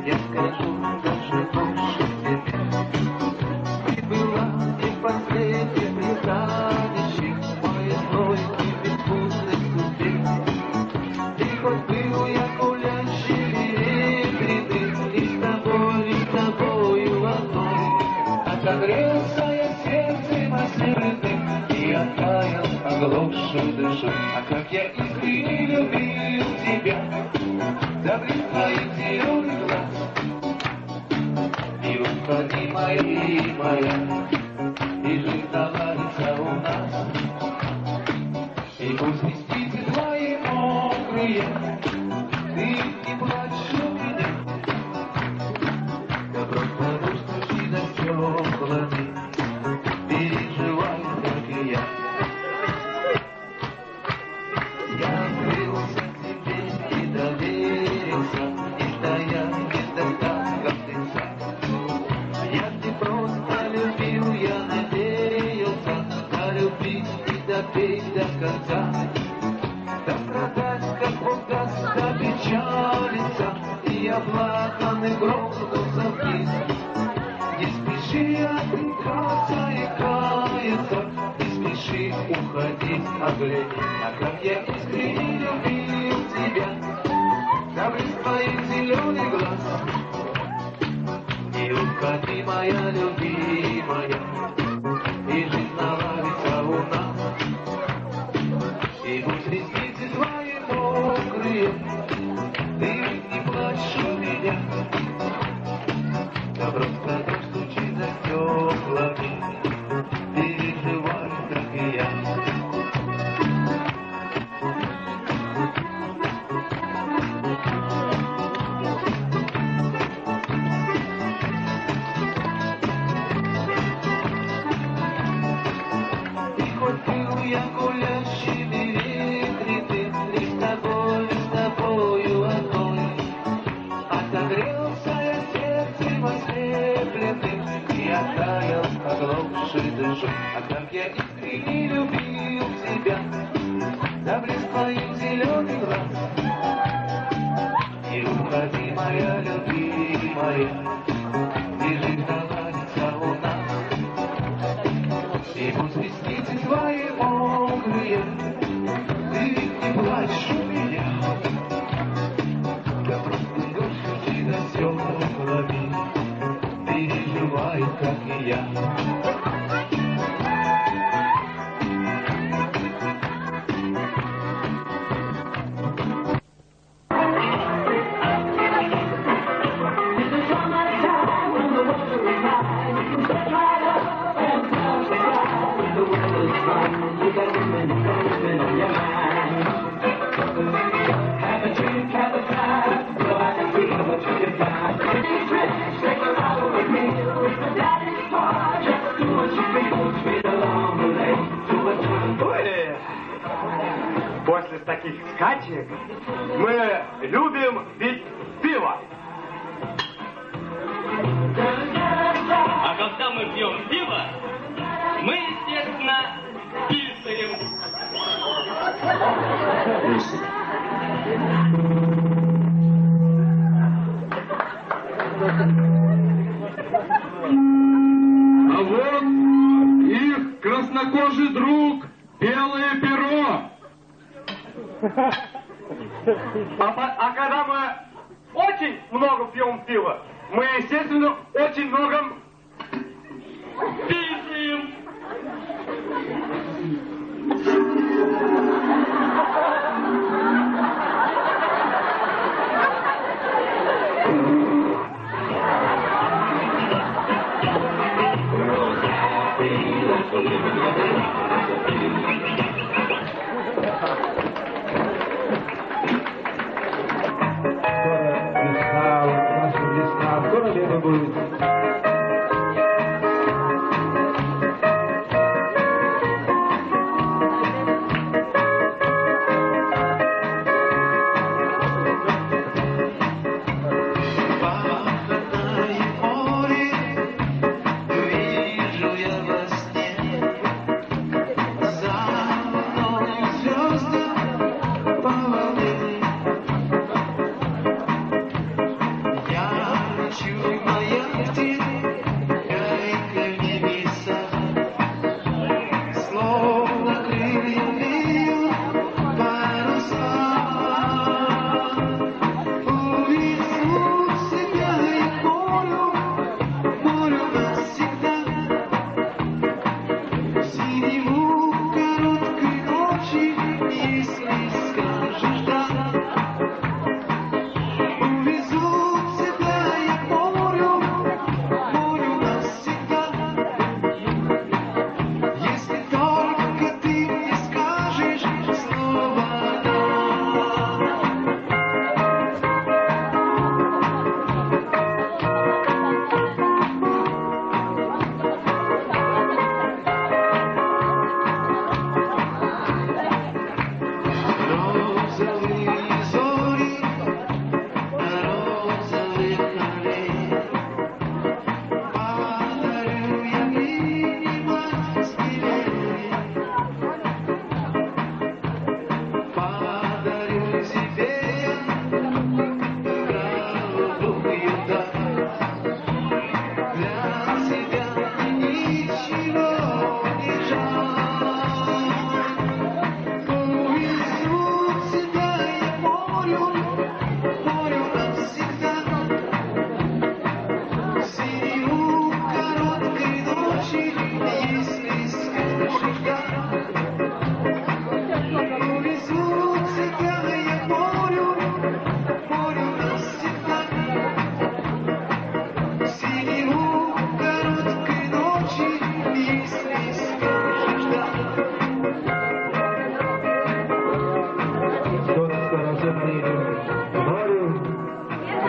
я скажу даже больше тебе. Ты была не последним пристанищем моей злой и безвкусной судьбе. И хоть был я гулящий ветреный, и с тобою одной, отогрелся я сердцем осмертным и оттаял, оглохшую душу. А как я искренне любил тебя, за блеск твоих зеленых глаз, и уходи моя, и жизнь наладится у нас. И пусть ресницы твои мокрые, ты не плачь у меня, да просто русские за стеклами переживай, как и я. Я открылся тебе и доверился, и стоял без достатка в лица. Я не просто любил, я надеялся полюбить и допеть до конца. Да страдать, как Бог даст, да печалиться, и оплаканный грохнулся вниз. Не спеши отрекаться и каяться, не спеши уходить, оглянись, а как я искренне любил тебя, за блеск твоих зеленых глаз. И уходи, моя любимая, и жизнь наладится у нас. И пусть ресницы твои мокрые, ты не плачь у меня, да просто дождь стучит за стеклами, переживай, как и я. И хоть был я гулящим и ветреным, и с тобою одной, отогрелся я сердцем ослепленным и оттаял, оглохшей душой. А как я искренне любил тебя, за блеск твоих зеленых глаз. И уходи, моя любимая, и жизнь наладится у нас. И пусть ресницы твои мокрые, ты не плачь у меня, да просто дождь стучит за стеклами, переживай, как и я. После таких скачек мы любим пить пиво. А когда мы пьем пиво, мы, естественно, писаем. А вот их краснокожий друг, белое перо. А когда мы очень много пьем пива, мы, естественно, очень много Писаем. Скоро весна, наша весна, скоро лето будет.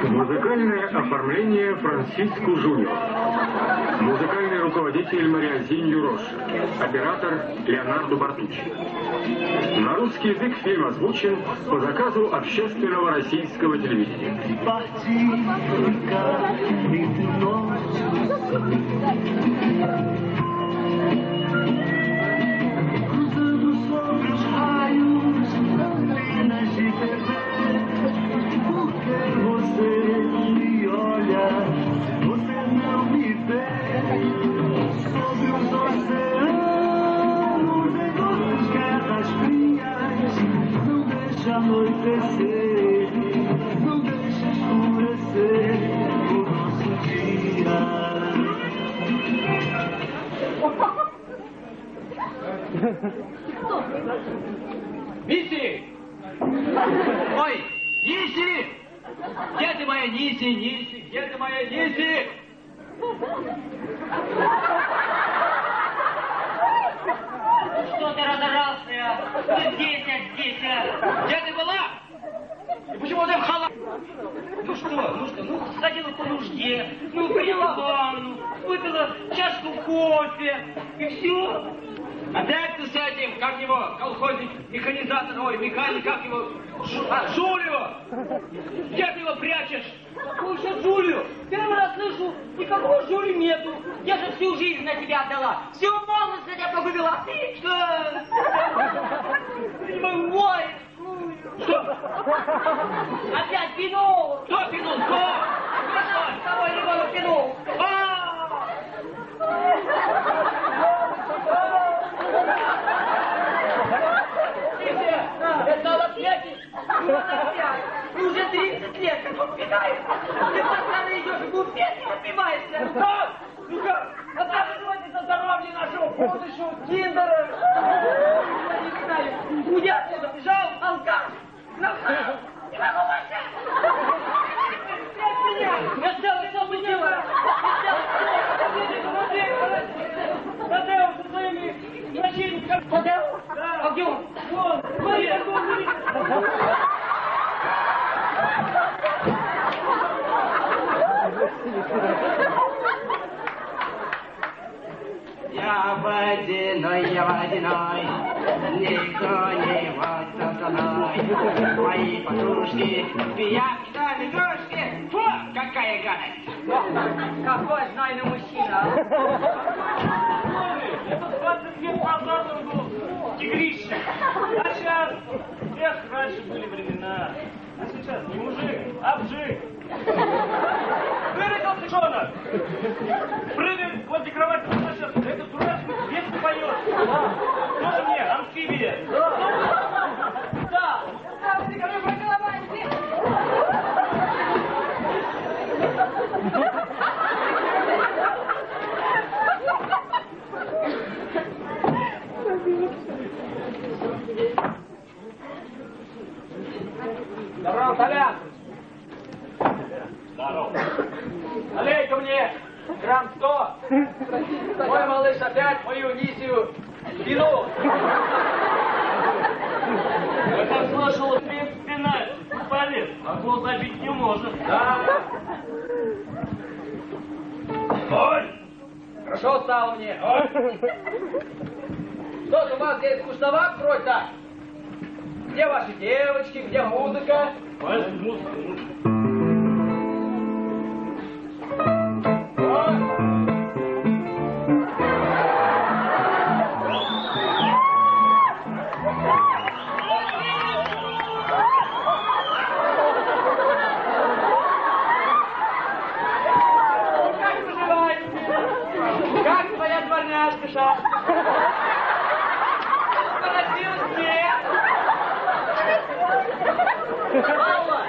Музыкальное оформление Франсиску Жуниор. Музыкальный руководитель Мариазин Юрош. Оператор Леонардо Бартуччи. На русский язык фильм озвучен по заказу общественного российского телевидения. Anoitecer, não deixe escurecer o nosso dia. Ниси! Ой, Ниси! Где ты моя Ниси, Ниси? Где ты моя Ниси? Что ты разорался? Здесь, здесь. Где ты была? И почему ты в халат? Ну, сходила по нужде, приняла ванну, выпила чашку кофе, и все. Опять ты с этим, как его, колхозник, механизатор, ой, механик, как его, Жулио! Где ты его прячешь? Какую еще Жулию? Первый раз слышу, никакого Жули нету. Я же всю жизнь на тебя отдала. Всю молодость на тебя погубила. А ты что? Ой, Что? опять пинул. Кто пинул? Кто? Кого ребенок пинул? Это надо ответить. Ты уже 30 лет, как он питается. Ты постоянно идешь и бufет не отпиваешься. Ну-ка, а так сегодня за здоровье нашего будущего Киндера. Я не знаю, уйди отсюда, бежал, алкаш. Не могу больше. Я сделал все, что делаю. Подел со своими защитниками. Подел? Да. А где он? Вон. Я водяной, никто не водится со мной. Мои подружки, пиявки да лягушки. Фу, какая гадость! Какой знойный мужчина. Это 20 лет назад он был тигрище. А сейчас, раньше были времена. А сейчас не мужик, а бжик. Вырыкал пешонок. Прыгает возле кровати. Это дурачный песни поет. Тоже мне, амфибия. Да. Ты ко мне поцеловайся. Здорово, Толян. Здорово. Налей-ка мне грамм 100. Мой малыш опять мою Нисию пинул. Я как слышал, пинать полез, а гол забить не может. Да. Ой! Хорошо стало мне. Ой! Что-то у вас здесь скучновато вроде-то? Где ваши девочки, где музыка? Музыка. Как твоя дворняжка, Ша? Поразилась мне. Алла!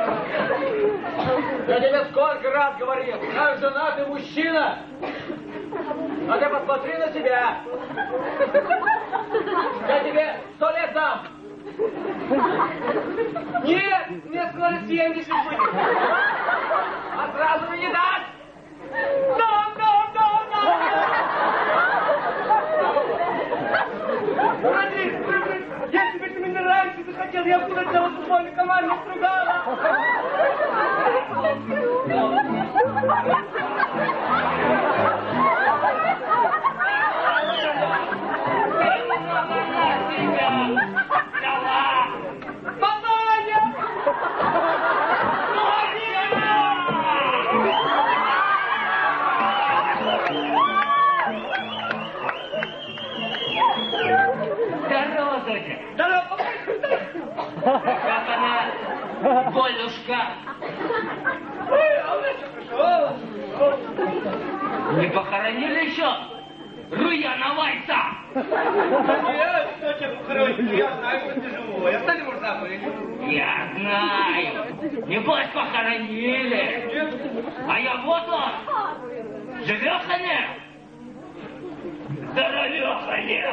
Я тебе сколько раз говорил, как женатый мужчина. А ты посмотри на себя. Я тебе 100 лет дам. Нет, мне скоро 70 будет. А сразу не даст. Смотри, если бы ты меня раньше захотел, я бы тебя с тобой команду стругала. Здорово, доча. Здорово. Как она, Болюшка? Не похоронили еще Руяна Вайса? Нет, кто тебя похоронил? Я знаю, что ты живой. Остальные, может, забыли. Я знаю. Небось, похоронили. А я вот он. Живеханя. Здоровеханя.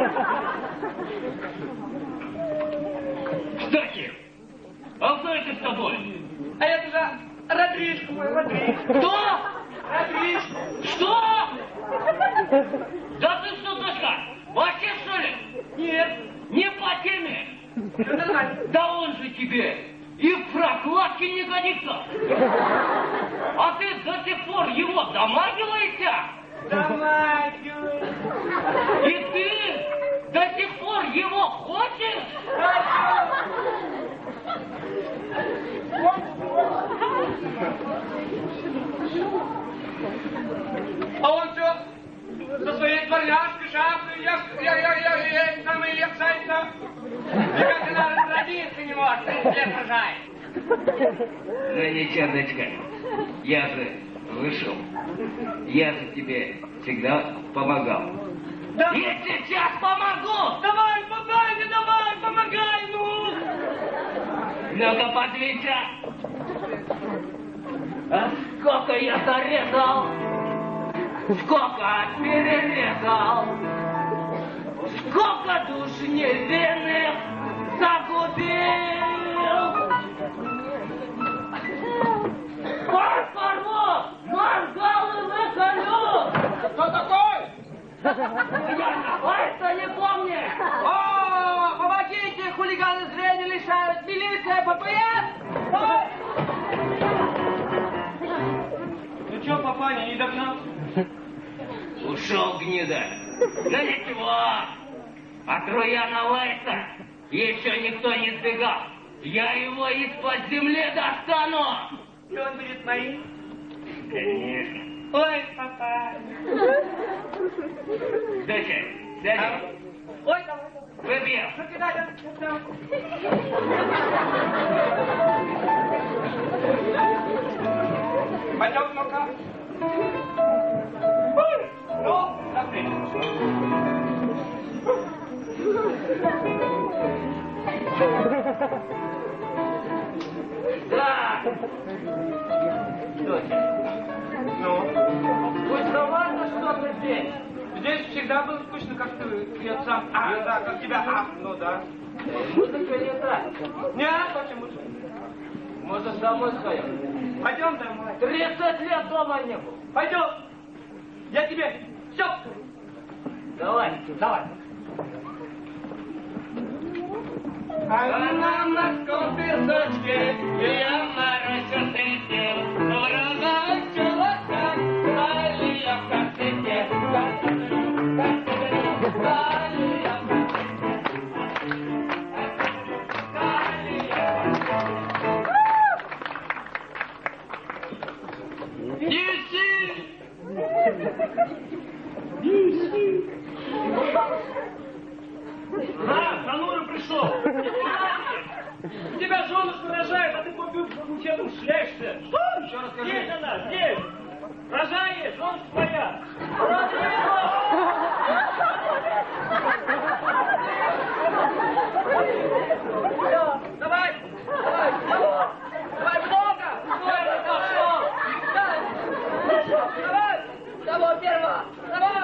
Кстати, а кто это с тобой? А это же Родришка мой, Родришка. Кто? Родришка. Что? Да ты что, дочка, вообще что ли? Нет. Не по теме. Ну, нормально. Да он же тебе и в прокладке не годится. А ты до сих пор его домагиваешься? Домагивай. И ты до сих пор его хочешь? А он что? Со своей дворняжкой, шапкой, я самый лепшается. Никак она родиться не может, лепшать. Ну ничего, дочка, я же вышел. Я же тебе всегда помогал. Да. И сейчас помогу! Давай, помогай, давай, помогай, ну! Ну-ка, подвинься! А сколько я зарезал! Сколько перерезал! Сколько душ невинных загубил! Порву! Моргалы выколю! Кто такой? Я Вайса не помню! О, помогите, хулиганы зрения лишают, милиция, ППС! Ну что, папаня, не догнал? Ушел, гнида. Да ничего, от Руяна Вайса еще никто не сбегал. Я его из-под земли достану. И он будет моим? Конечно. Ой, папа. Доча, сядь. Ой, давай. Выпьем. Ну, кидай, да. Пойдем, ну-ка. Ну, смотри. Да. Доча, Ну? скучновато что-то здесь. Здесь всегда было скучно, как ты, я сам. Да, как тебя. Ну да. Музыка не так. Нет, почему же? Может, домой сходим? Пойдем домой. 30 лет дома не был. Пойдем. Я тебе все. Давай. Давай. А на морском песочке я морозил сидел, врага челока, стали я в картине, Занура пришел. Тебя женушка рожает, а ты по букету шляешься. Что? Еще расскажи. Здесь она, здесь. Рожает, женушка твоя. Давай, давай, давай, много. Давай, давай, первого, давай.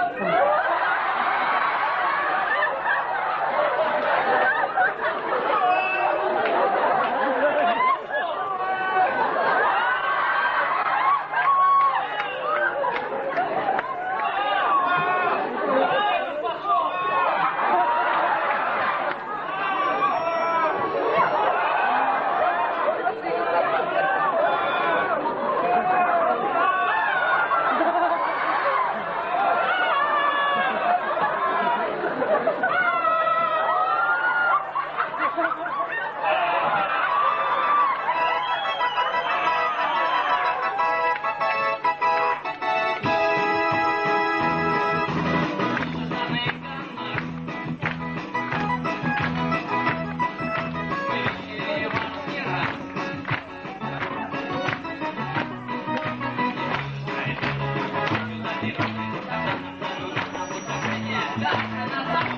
завтра на